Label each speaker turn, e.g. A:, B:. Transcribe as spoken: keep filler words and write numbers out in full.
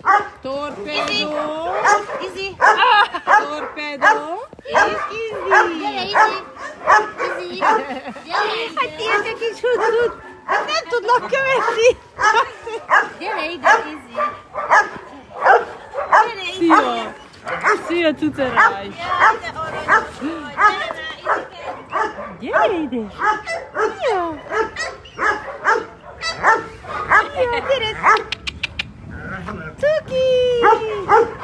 A: Torpedo.
B: Izzy.
A: Torpedo. És Izzy.
B: Gyere, Izzy. Izzy.
A: Hát ilyen egy kis hucut. Nem tudlak követni.
B: Gyere ide, Izzy. Gyere, Izzy.
A: Szia. Szia, cuceráj.
B: Jaj, de aranyos vagy. Gyere,
A: Gyere
B: Izzy.
A: ide. Szia. Szia, gyere. Cuki.